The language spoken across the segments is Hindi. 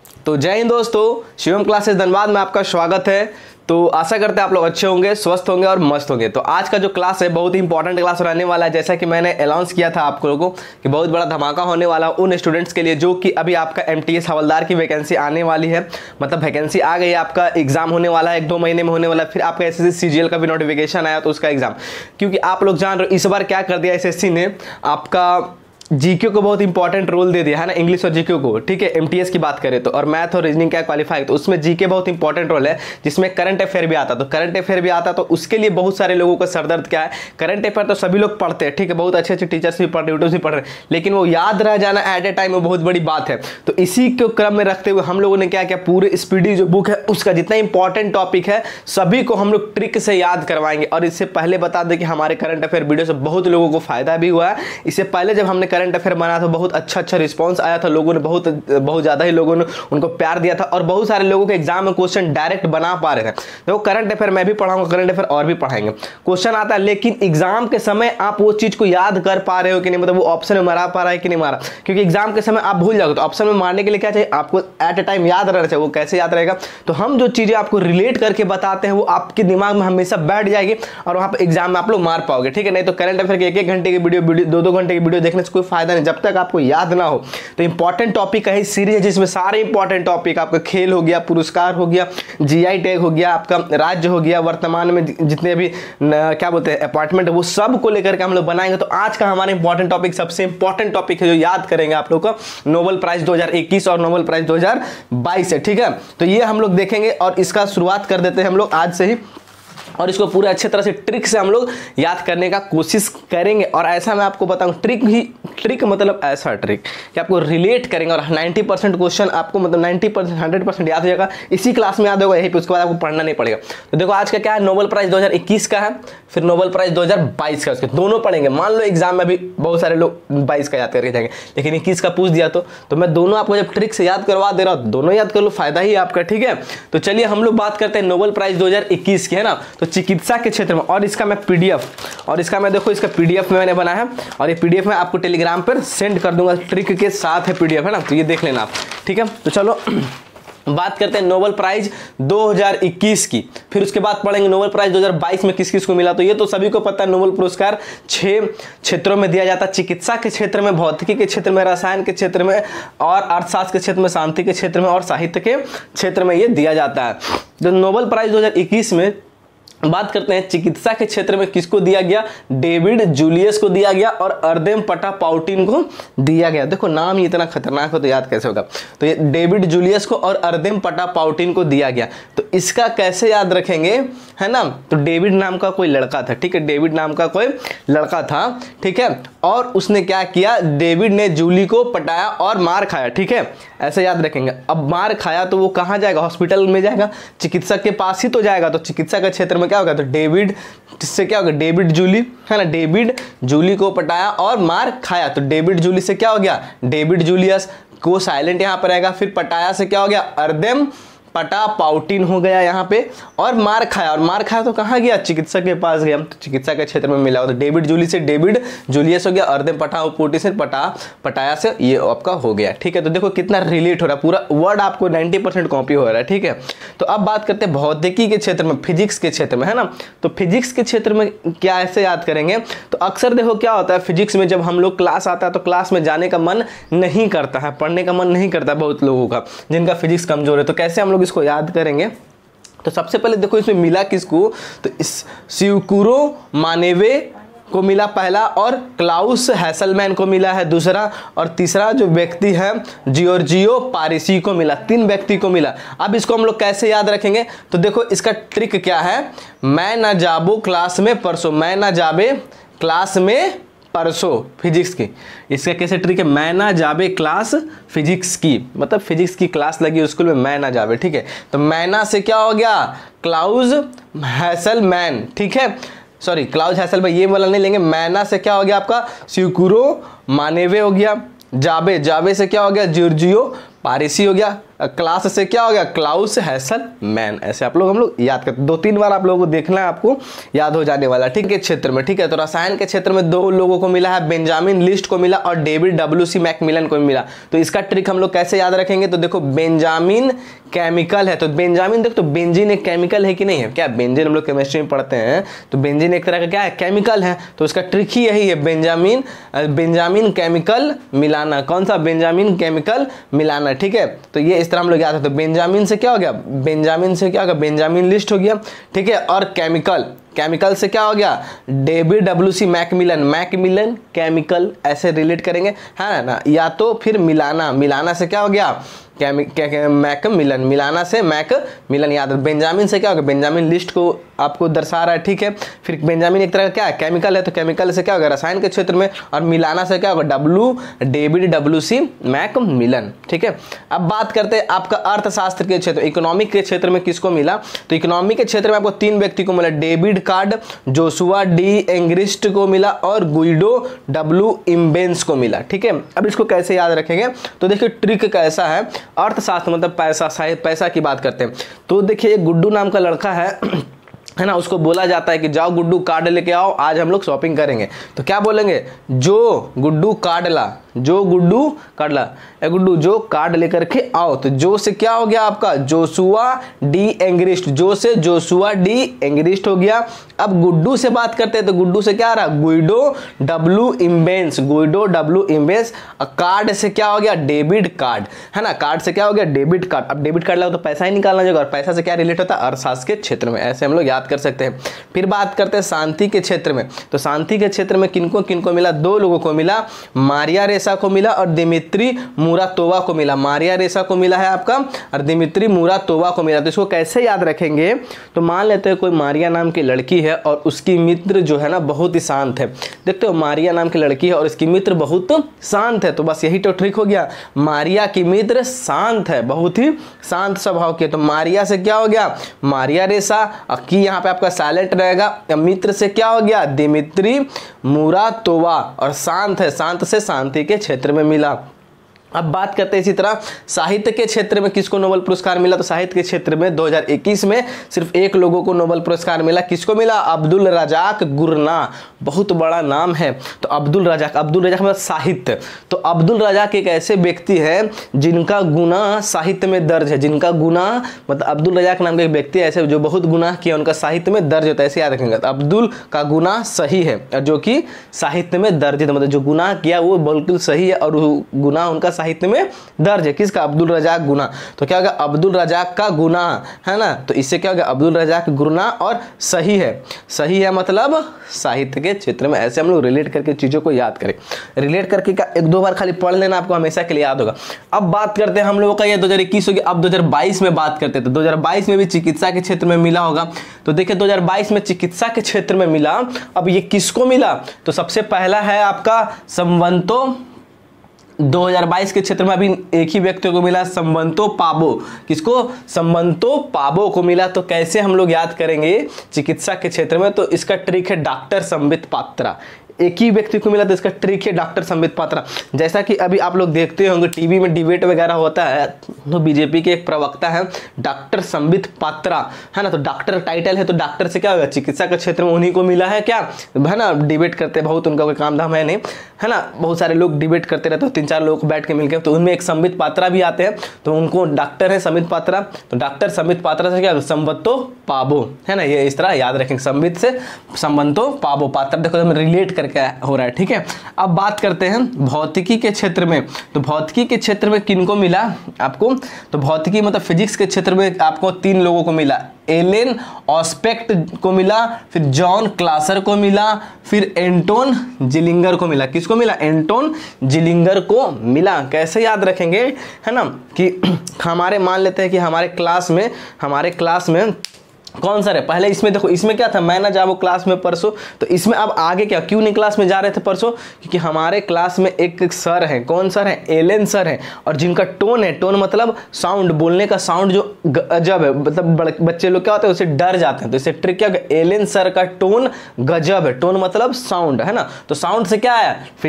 तो जय हिंद दोस्तों, शिवम क्लासेस धनबाद में आपका स्वागत है। तो आशा करते हैं आप लोग अच्छे होंगे, स्वस्थ होंगे और मस्त होंगे। तो आज का जो क्लास है बहुत ही इंपॉर्टेंट क्लास रहने वाला है। जैसा कि मैंने अनाउंस किया था आप लोगों को कि बहुत बड़ा धमाका होने वाला उन स्टूडेंट्स के लिए जो कि अभी आपका एमटीएस हवलदार की वैकेंसी आने वाली है। मतलब वैकेंसी आ गई है, आपका एग्जाम होने वाला है, 1-2 महीने में होने वाला है। फिर आपका एसएससी सीजीएल का भी नोटिफिकेशन आया तो उसका एग्जाम, क्योंकि आप लोग जान रहे हो इस बार क्या कर दिया एसएससी ने, आपका जीके को बहुत इंपॉर्टेंट रोल दे दिया है ना, इंग्लिश और जीके को। ठीक है, एमटीएस की बात करें तो, और मैथ और रीजनिंग क्या क्वालिफाई, तो उसमें जीके बहुत इंपॉर्टेंट रोल है, जिसमें करंट अफेयर भी आता। तो करंट अफेयर भी आता तो उसके लिए बहुत सारे लोगों का सरदर्द क्या है, करंट अफेयर तो सभी लोग पढ़ते हैं, ठीक है, बहुत अच्छे अच्छे टीचर्स भी पढ़ रहे, यूट्यूब भी पढ़ रहे, लेकिन वो याद रह जाना एट ए टाइम वो बहुत बड़ी बात है। तो इसी को क्रम में रखते हुए हम लोगों ने क्या किया, पूरे स्पीडी जो बुक है उसका जितना इंपॉर्टेंट टॉपिक है सभी को हम लोग ट्रिक से याद करवाएंगे। और इससे पहले बता दें कि हमारे करंट अफेयर वीडियो से बहुत लोगों को फायदा भी हुआ है। इससे पहले जब हमने करंट अफेयर बनाया था बहुत अच्छा रिस्पांस आया था, लोगों ने बहुत ज्यादा ही लोगों ने उनको प्यार दिया था, और बहुत सारे लोगों के एग्जाम में क्वेश्चन डायरेक्ट बना पा रहे थे। देखो करंट अफेयर मैं भी पढ़ाऊंगा, करंट अफेयर और भी पढ़ाएंगे, क्वेश्चन आता है, लेकिन एग्जाम के समय आप वो चीज को याद कर पा रहे हो कि नहीं, मतलब वो ऑप्शन में मारा पा रहा है कि नहीं मारा, क्योंकि एग्जाम के समय आप भूल जाओगे। तो ऑप्शन में मारने के लिए क्या चाहिए, आपको एट ए टाइम याद रहना चाहिए। वो कैसे याद रहेगा, तो हम जो चीजें आपको रिलेट करके बताते हैं वो आपके दिमाग में हमेशा बैठ जाएगी और वहां पर एग्जाम में आप लोग मार पाओगे। ठीक है, नहीं तो करंट अफेयर के 1-1 घंटे की वीडियो 2-2 घंटे की वीडियो देखने से कोई फायदा नहीं जब तक आपको याद ना हो। तो इंपॉर्टेंट टॉपिक है सीरीज है जिसमें सारे इंपॉर्टेंट टॉपिक, आपका खेल हो गया, पुरस्कार हो गया, जीआई टैग हो गया, आपका राज्य हो गया, वर्तमान में जितने भी क्या बोलते हैं अपार्टमेंट है, वो सब को लेकर के हम लोग बनाएंगे। तो आज का हमारा इंपॉर्टेंट टॉपिक, सबसे इंपॉर्टेंट टॉपिक है जो याद करेंगे आप लोग का, नोबेल प्राइज 2021 और नोबेल प्राइज 2022 है। ठीक है, तो ये हम लोग देखेंगे और इसका शुरुआत कर देते हैं हम लोग आज से ही, और इसको पूरे अच्छे तरह से ट्रिक से हम लोग याद करने का कोशिश करेंगे। और ऐसा मैं आपको बताऊं, ट्रिक मतलब ऐसा ट्रिक कि आपको रिलेट करेंगे और 90% क्वेश्चन आपको, मतलब 90% 100% याद हो जाएगा, इसी क्लास में याद होगा यही पे, उसके बाद आपको पढ़ना नहीं पड़ेगा। तो देखो आज का क्या है, नोबेल प्राइज 2021 का है, फिर नोबेल प्राइज 2022 का, उसके दोनों पढ़ेंगे। मान लो एग्जाम में भी बहुत सारे लोग 22 का याद करके जाएंगे, लेकिन 21 का पूछ दिया तो मैं दोनों आपको जब ट्रिक से याद करवा दे रहा हूँ, दोनों याद कर लो, फायदा ही आपका। ठीक है, तो चलिए हम लोग बात करते हैं नोबेल प्राइज 2021 की, है ना। तो चिकित्सा के क्षेत्र में, और इसका मैं पीडीएफ, और इसका मैं देखो इसका पीडीएफ में मैंने बनाया है, और ये पीडीएफ में आपको टेलीग्राम पर सेंड कर दूंगा, ट्रिक के साथ है पीडीएफ, है ना, तो ये देख लेना आप। ठीक है, तो चलो बात करते हैं नोबेल प्राइज 2021 की, फिर उसके बाद पढ़ेंगे नोबेल प्राइज 2022 में किस किस को मिला। तो ये तो सभी को पता है, नोबेल पुरस्कार 6 क्षेत्रों में दिया जाता है, चिकित्सा के क्षेत्र में, भौतिकी के क्षेत्र में, रसायन के क्षेत्र में, और अर्थशास्त्र के क्षेत्र में, शांति के क्षेत्र में, और साहित्य के क्षेत्र में ये दिया जाता है। तो नोबेल प्राइज 2021 में बात करते हैं चिकित्सा के क्षेत्र में किसको दिया गया, डेविड जूलियस को दिया गया और अर्देम पटापाउटिन को दिया गया। देखो नाम ही इतना खतरनाक हो तो याद कैसे होगा। तो ये डेविड जूलियस को और अर्देम पटापाउटिन को दिया गया। तो इसका कैसे याद रखेंगे, है ना। तो डेविड नाम का कोई लड़का था, ठीक है, डेविड नाम का कोई लड़का था, ठीक है, और उसने क्या किया, डेविड ने जूली को पटाया और मार खाया। ठीक है, ऐसे याद रखेंगे। अब मार खाया तो वो कहाँ जाएगा, हॉस्पिटल में जाएगा, चिकित्सक के पास ही तो जाएगा। तो चिकित्सा के क्षेत्र में क्या होगा, तो डेविड से क्या होगा, डेविड जूली, है ना, डेविड जूली को पटाया और मार खाया। तो डेविड जूली से क्या हो गया, डेविड जूलियस को साइलेंट यहां पर आएगा, फिर पटाया से क्या हो गया, अर्देम पटापाउटिन हो गया यहाँ पे, और मार खाया, और मार खाया तो कहाँ गया, चिकित्सक के पास गया, तो चिकित्सा के क्षेत्र में मिला। तो डेविड जूली से डेविड जूलियस हो गया, अर्देम पटापाउटिन से पटाया से ये आपका हो गया। ठीक है, तो देखो कितना रिलेट हो रहा है, पूरा वर्ड आपको 90% कॉपी हो रहा है। ठीक है, तो अब बात करते हैं भौतिकी के क्षेत्र में, फिजिक्स के क्षेत्र में, है ना। तो फिजिक्स के क्षेत्र में क्या ऐसे याद करेंगे, तो अक्सर देखो क्या होता है फिजिक्स में, जब हम लोग क्लास आता है तो क्लास में जाने का मन नहीं करता है, पढ़ने का मन नहीं करता बहुत लोगों का, जिनका फिजिक्स कमजोर है। तो कैसे हम लोग इसको याद करेंगे, तो सबसे पहले देखो इसमें मिला किसको, तो इस सिकुरो मानेवे को मिला पहला, और क्लाउस हैसलमैन को मिला है दूसरा, और तीसरा जो व्यक्ति है जियोर्जियो पारिसी को मिला। 3 व्यक्ति को मिला। अब इसको हम लोग कैसे याद रखेंगे, तो देखो इसका ट्रिक क्या है, मैं ना जाबो क्लास में परसों, मैं ना जाबे क्लास में परसों, फिजिक्स की। इसका कैसे ट्रिक है, मैं ना जाबे क्लास फिजिक्स की, मतलब फिजिक्स की क्लास लगी स्कूल में, मैं ना जाबे। ठीक है, तो मैना से क्या हो गया, क्लाउस हैसलमैन। ठीक है, सॉरी क्लाउस हैसलमैन ये वाला नहीं लेंगे, मैना से क्या हो गया आपका सिकुरो मानेवे हो गया, जाबे से क्या हो गया, जियोर्जियो पारिसी हो गया, क्लास से क्या हो गया, क्लाउस हैसलमैन। ऐसे आप लोग हम लोग याद करते, 2-3 बार आप लोगों को देखना है, आपको याद हो जाने वाला। ठीक है, क्षेत्र में, ठीक है, तो रसायन के क्षेत्र में 2 लोगों को मिला है, बेंजामिन लिस्ट को मिला और डेविड डब्ल्यू.सी. मैकमिलन को मिला। तो इसका ट्रिक हम लोग कैसे याद रखेंगे, तो देखो बेंजामिन केमिकल है, तो बेंजामिन देखो, तो बेंजीन एक केमिकल है कि नहीं है, क्या बेंजीन हम लोग केमिस्ट्री में पढ़ते हैं, तो बेंजीन एक तरह का क्या है, केमिकल है। तो इसका ट्रिक ही यही है, बेंजामिन केमिकल मिलाना। कौन सा, बेंजामिन केमिकल मिलाना। ठीक है, तो ये इस तरह हम लोग याद है। तो बेंजामिन से क्या हो गया, बेंजामिन से क्या हो गया, बेंजामिन लिस्ट हो गया। ठीक है, और केमिकल से क्या हो गया, डेविड डब्ल्यू.सी. मैकमिलन केमिकल, ऐसे रिलेट करेंगे, है ना। या तो फिर मिलाना से क्या हो गया, मैकमिलन, मिलाना से मैकमिलन याद है। बेंजामिन से क्या होगा, बेंजामिन लिस्ट को आपको दर्शा रहा है। ठीक है, फिर बेंजामिन एक तरह का क्या है, केमिकल है, तो केमिकल से क्या होगा, रसायन के क्षेत्र में, और मिलाना से क्या होगा, डेविड डब्ल्यू.सी. मैकमिलन। ठीक है, अब बात करते हैं आपका अर्थशास्त्र के क्षेत्र, इकोनॉमिक के क्षेत्र में किसको मिला, तो इकोनॉमिक के क्षेत्र में आपको 3 व्यक्ति को मिला, David Card, Joshua D Angrist को मिला और गुइडो डब्ल्यू इम्बेंस को मिला। ठीक है, अब इसको कैसे याद रखेंगे, तो देखिए ट्रिक कैसा है, अर्थशास्त्र मतलब पैसा की बात करते हैं। तो देखिए एक गुड्डू नाम का लड़का है ना, उसको बोला जाता है कि जाओ गुड्डू कार्ड लेके आओ, आज हम लोग शॉपिंग करेंगे। तो क्या बोलेंगे, जो गुड्डू कार्ड ला, जो गुड्डू कार्ड ला, ए गुड्डू जो कार्ड लेकर के आओ। तो जो से क्या हो गया आपका, जोशुआ डी एंग्रिस्ट, जो से जोशुआ डी एंग्रिस्ट हो गया। अब गुड्डू से बात करते हैं, तो गुड्डू से क्या आ रहा, गुइडो डब्ल्यू इम्बेंस। कार्ड से क्या हो गया, डेबिट कार्ड, है ना, कार्ड से क्या हो गया, डेबिट कार्ड। अब डेबिट कार्ड लगा तो पैसा ही निकालना जाएगा, और पैसा से क्या रिलेट होता है, अर्थशास्त्र के क्षेत्र में। ऐसे हम लोग याद कर सकते हैं। फिर बात करते हैं शांति के क्षेत्र में, तो शांति के क्षेत्र में किनको मिला, 2 लोगों को मिला, मारिया रेसा को मिला और दिमित्री मुरातोवा को मिला। मारिया रेसा को मिला है आपका, और दिमित्री मुरातोवा को मिला। तो इसको कैसे याद रखेंगे, तो मान लेते हैं कोई मारिया नाम की लड़की है और उसकी मित्र जो है ना बहुत ही शांत है। देखते हो, मारिया नाम की लड़की है और उसकी मित्र बहुत शांत है, तो बस यही तो ट्रिक हो गया, मारिया की मित्र शांत है, बहुत ही शांत स्वभाव की। तो मारिया से क्या हो गया, मारिया रेसा, की यहाँ पे आपका साइलेंट रहेगा। मित्र से क्या हो गया, दिमित्री मुरातोवा, और शांत है, शांत से शांति के क्षेत्र में मिला। अब बात करते हैं इसी तरह साहित्य के क्षेत्र में किसको नोबेल पुरस्कार मिला, तो साहित्य के क्षेत्र में 2021 में सिर्फ 1 लोगों को नोबेल पुरस्कार मिला। किसको मिला, अब्दुल रजाक गुरना, बहुत बड़ा नाम है। तो अब्दुल रजाक मतलब साहित्य। तो अब्दुल रजाक एक ऐसे व्यक्ति है जिनका गुनाह साहित्य में दर्ज है, जिनका गुनाह मतलब अब्दुल रजाक नाम के एक व्यक्ति ऐसे जो बहुत गुनाह किया, उनका साहित्य में दर्ज होता है, ऐसे याद रखेंगे। तो अब्दुल का गुनाह सही है, और जो कि साहित्य में दर्ज है, मतलब जो गुनाह किया वो बिल्कुल सही है, और गुनाह उनका साहित्य में दर्ज है। किसका, अब्दुल रजाक गुनाह। तो क्या होगा, अब्दुल रजाक का गुनाह, है ना, तो इससे क्या होगा, अब्दुल रजाक गुनाह और सही है मतलब साहित्य के क्षेत्र में। ऐसे हम लोग रिलेट करके चीजों को याद करें, रिलेट करके का 1-2 बार खाली पढ़ लेना, आपको हमेशा के लिए याद होगा। अब बात करते हैं हम लोगों का, ये 2021 हो गया, अब 2022 में बात करते हैं। तो 2022 में भी चिकित्सा के क्षेत्र में मिला होगा। तो देखिए 2022 में चिकित्सा के क्षेत्र में मिला। अब ये किसको मिला, तो सबसे पहला है आपका संबंतो, 2022 के क्षेत्र में अभी एक ही व्यक्ति को मिला, संबंतो पाबो। किसको, संबंतो पाबो को मिला। तो कैसे हम लोग याद करेंगे चिकित्सा के क्षेत्र में, तो इसका ट्रिक है डॉक्टर संबित पात्रा। एक ही व्यक्ति को मिला तो इसका ट्रिक है डॉक्टर संबित पात्रा। जैसा कि अभी आप लोग देखते होंगे टीवी में डिबेट वगैरह होता है, तो बीजेपी के एक प्रवक्ता है डॉक्टर संबित पात्रा, है ना, तो डॉक्टर टाइटल है, तो डॉक्टर से क्या होगा, चिकित्सा के क्षेत्र में उन्हीं को मिला है, क्या है ना, डिबेट करते बहुत, उनका कोई काम धाम है नहीं, है ना, बहुत सारे लोग डिबेट करते रहते हैं, 3-4 लोग बैठ के मिलकर, तो उनमें एक संबित पात्रा भी आते हैं, तो उनको डॉक्टर है संबित पात्रा। तो डॉक्टर संबित पात्रा से क्या, संबंतो पाबो, है ना, ये इस तरह याद रखेंगे, संबित से संबंतो पाबो, पात्रा देखो हम रिलेट करके हो रहा है। ठीक है, अब बात करते हैं भौतिकी के क्षेत्र में। तो भौतिकी के क्षेत्र में किनको मिला आपको, तो भौतिकी मतलब फिजिक्स के क्षेत्र में आपको 3 लोगों को मिला, एलेन ऑस्पेक्ट को मिला, फिर जॉन क्लासर को मिला, फिर एंटोन जिलिंगर को मिला। किसको मिला, एंटोन जिलिंगर को मिला। कैसे याद रखेंगे, है ना, कि हमारे मान लेते हैं कि हमारे क्लास में कौन सा है, पहले इसमें देखो, इसमें क्या था, मैं ना जाऊँ क्लास में परसों, तो इसमें अब आगे क्या, क्यों नहीं क्लास में जा रहे थे परसों, क्योंकि हमारे क्लास में एक सर है, कौन सर है, एलेन सर है, और जिनका टोन है, टोन मतलब साउंड, बोलने का साउंड जो गजब है, मतलब बच्चे लोग क्या होते हैं उससे डर जाते हैं, तो इससे ट्रिक क्या होगा, एलेन सर का टोन गजब है, टोन मतलब साउंड, है ना, तो साउंड से क्या आया, फिजिक्स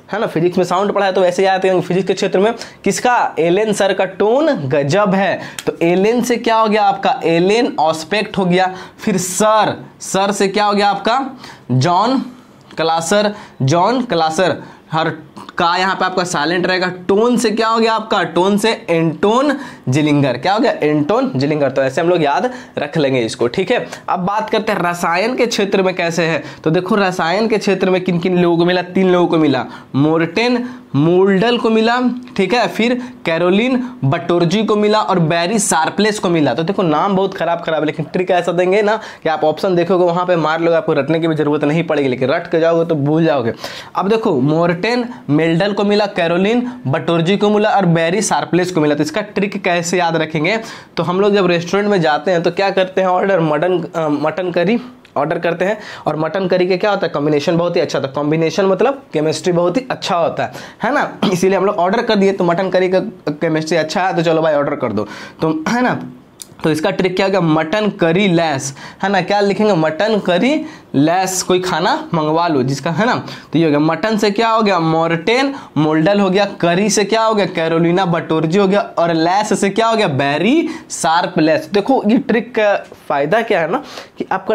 है ना, फिजिक्स में साउंड पढ़ा है तो वैसे याद करेंगे फिजिक्स के क्षेत्र में किसका, एलेन सर का टोन गजब है। तो एलेन से क्या हो गया आपका, एलेन ऑस्पेक्ट हो गया। फिर सर, सर से क्या हो गया आपका, जॉन क्लासर, जॉन क्लासर, हर का यहाँ पे आपका साइलेंट रहेगा। टोन से क्या हो गया आपका, टोन से एंटोन जिलिंगर, क्या हो गया, एंटोन जिलिंगर। तो ऐसे हम लोग याद रख लेंगे इसको, ठीक है। अब बात करते हैं रसायन के क्षेत्र में कैसे है। तो देखो रसायन के क्षेत्र में किन किन लोगों को मिला, 3 लोगों को मिला, मोर्टेन मोल्डल को मिला, ठीक है, फिर कैरोलिन बटोर्जी को मिला और बैरी शार्पलेस को मिला। तो देखो नाम बहुत खराब खराब है, लेकिन ट्रिक ऐसा देंगे ना कि आप ऑप्शन देखोगे वहां पे मार लोगे, आपको रटने की भी जरूरत नहीं पड़ेगी, लेकिन रट के जाओगे तो भूल जाओगे। अब देखो मोर्टेन मेल्डल को मिला, कैरोलिन बटोर्जी को मिला और बैरी शार्पलेस को मिला। तो इसका ट्रिक कैसे याद रखेंगे, तो हम लोग जब रेस्टोरेंट में जाते हैं तो क्या करते हैं, ऑर्डर मटन करी ऑर्डर करते हैं, और मटन करी के क्या होता है, कॉम्बिनेशन बहुत ही अच्छा होता है। कॉम्बिनेशन मतलब केमिस्ट्री बहुत ही अच्छा होता है ना, इसीलिए हम लोग ऑर्डर कर दिए। तो मटन करी का केमिस्ट्री अच्छा है तो चलो भाई ऑर्डर कर दो, तो है ना। तो इसका ट्रिक क्या होगा, मटन करी लेस, है ना, क्या लिखेंगे, मटन करी लेस, कोई खाना मंगवा लो जिसका, है ना। तो ये हो गया, मटन से क्या हो गया, मोर्टेन मोल्डल हो गया, करी से क्या हो गया, कैरोलिना बटोर्जी हो गया, और लेस से क्या हो गया, बैरी शार्पलेस। देखो ये ट्रिक का फायदा क्या है ना कि आपका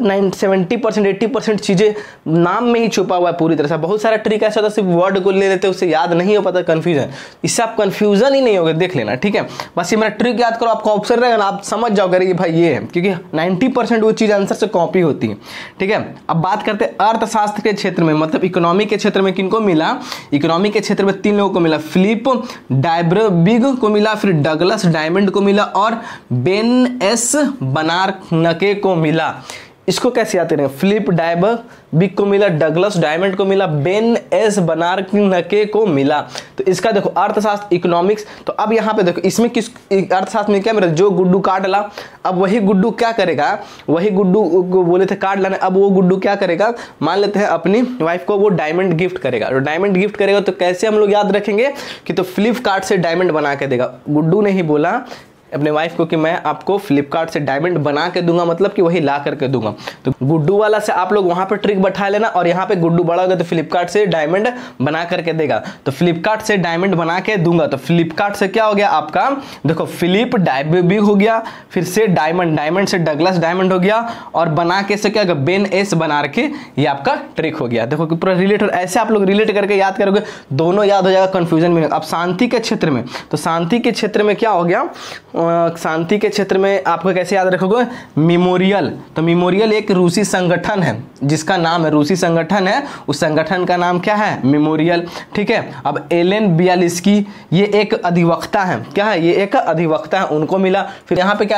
70% 80% चीजें नाम में ही छुपा हुआ है पूरी तरह से। बहुत सारा ट्रिक ऐसा होता है सिर्फ वर्ड को ले लेते हैं, उससे याद नहीं हो पाता, कंफ्यूजन, इससे आप कंफ्यूजन ही नहीं होगा, देख लेना, ठीक है। बस ये मेरा ट्रिक याद करो, आपका ऑप्शन रहेगा ना, आप समझ जाओगे कि भाई ये है, क्योंकि 90% वो चीज आंसर से कॉपी होती है, ठीक है। अब बात करते हैं अर्थशास्त्र के क्षेत्र में, मतलब इकोनॉमी के क्षेत्र में किनको मिला, इकोनॉमी के क्षेत्र में 3 लोगों को मिला, फिलिप डायब्रबिग को मिला, फिर डगलस डायमंड को मिला और बेन एस बनारनके को मिला। इसको कैसे याद करेंगे, फिलिप डायब्रबिग को मिला, डगलस डायमंड को मिला, बेन एस बनारनके को मिला। तो इसका देखो अर्थशास्त्र इकोनॉमिक्स। तो अब यहाँ पे देखो इसमें किस अर्थशास्त्र में क्या मेरा, जो गुड्डू काट डाला, अब वही गुड्डू क्या करेगा, वही गुड्डू को बोले थे काट लाने, अब वो गुड्डू क्या करेगा, मान लेते हैं अपनी वाइफ को वो डायमंड गिफ्ट करेगा। तो डायमंड गिफ्ट करेगा तो कैसे हम लोग याद रखेंगे कि तो फ्लिपकार्ट से डायमंड बना के देगा। गुड्डू ने ही बोला अपने वाइफ को कि मैं आपको फ्लिपकार्ट से डायमंड बना के दूंगा, मतलब कि वही ला करके दूंगा। तो गुड्डू वाला से आप लोग वहां पे ट्रिक बैठा लेना, और यहाँ पे गुड्डू बड़ा होगा तो फ्लिपकार्ट से डायमंड बना करके देगा। तो फ्लिपकार्ट से डायमंड बना के दूंगा, तो फ्लिपकार्ट से क्या हो गया आपका, देखो फिलिप डायब्रबिग हो गया, फिर से डायमंड, डायमंड से डगलस डायमंड हो गया, और बना के से क्या होगा, बेन एस बनारके, ये आपका ट्रिक हो गया। देखो पूरा रिलेटेड, ऐसे आप लोग रिलेट करके याद करोगे, दोनों याद हो जाएगा, कंफ्यूजन भी नहीं। अब शांति के क्षेत्र में, तो शांति के क्षेत्र में क्या हो गया, शांति के क्षेत्र में आपको कैसे याद रखोगे, मेमोरियल। तो मेमोरियल एक रूसी संगठन है जिसका नाम है, रूसी संगठन है, उस संगठन का नाम क्या है, मेमोरियल, ठीक है। अब एलेन बियालिस्की, ये एक अधिवक्ता है, क्या है, ये एक अधिवक्ता है, उनको मिला। फिर यहाँ पे क्या है,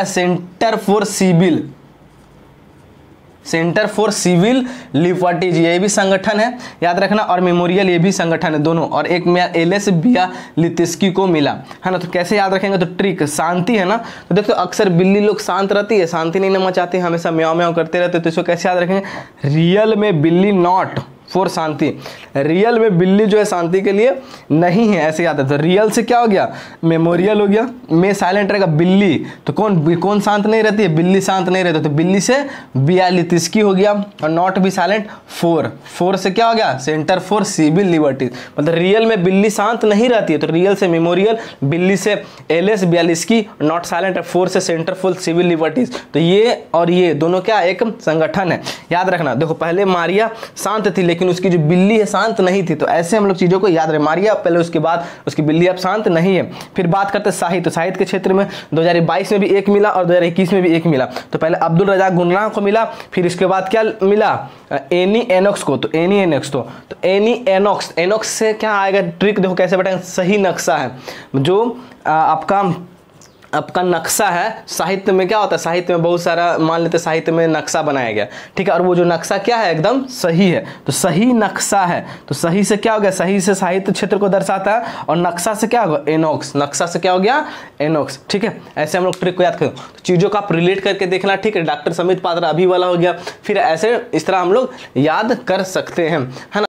सेंटर फॉर सिविल लिबर्टीज, ये भी संगठन है, याद रखना, और मेमोरियल ये भी संगठन है दोनों, और एक में एलेस बियालिस्की को मिला, है ना। तो कैसे याद रखेंगे, तो ट्रिक शांति है ना, तो देखो अक्सर बिल्ली लोग शांत रहती है, शांति नहीं नमक चाहती, हमेशा म्याऊ म्याऊ करते रहते, तो इसको कैसे याद रखेंगे, रियल में बिल्ली नॉट फॉर शांति, रियल में बिल्ली जो है शांति के लिए नहीं है, ऐसे याद है। तो रियल से क्या हो गया, मेमोरियल हो गया, में साइलेंट रहेगा बिल्ली, तो कौन शांत नहीं रहती है, बिल्ली शांत नहीं रहती, तो बिल्ली से बियालिस्की हो गया, और नॉट भी साइलेंट, फोर से क्या हो गया, सेंटर फॉर सिविल लिबर्टीज, मतलब रियल में बिल्ली शांत नहीं रहती है, तो रियल से मेमोरियल, बिल्ली से Ales Bialiatski, not silent, four से सेंटर फॉर सिविल लिबर्टीज। तो ये और ये दोनों क्या एक संगठन है, याद रखना। देखो पहले मारिया शांत थी, लेकिन उसकी जो बिल्ली है शांत नहीं थी, तो ऐसे हम लोग चीजों को याद रखें, मारिया पहले, उसके बाद उसकी बिल्ली अब शांत नहीं है। फिर बात करते हैं साहित्य, साहित्य के क्षेत्र में 2022 में भी एक मिला और 2021 में भी एक मिला। तो पहले अब्दुल रज़ाक गुरनाह को मिला, फिर इसके बाद क्या मिला, एनी एनॉक्स को, तो एनी एनॉक्स, तो एनी एनॉक्स, एनॉक्स से क्या आएगा, ट्रिक देखो कैसे बैठेगा, सही नक्शा है, जो आपका नक्शा है, साहित्य में क्या होता है, साहित्य में बहुत सारा मान लेते साहित्य में नक्शा बनाया गया, ठीक है, और वो जो नक्शा क्या है, एकदम सही है, तो सही नक्शा है, तो सही से क्या हो गया, सही से साहित्य क्षेत्र को दर्शाता है, और नक्शा से क्या होगा, एनॉक्स, नक्शा से क्या हो गया, एनॉक्स, ठीक है। ऐसे हम लोग ट्रिक को याद करें, तो चीजों का आप रिलेट करके देखना, ठीक है। डॉक्टर समित पात्रा अभी वाला हो गया, फिर ऐसे इस तरह हम लोग याद कर सकते हैं, है ना।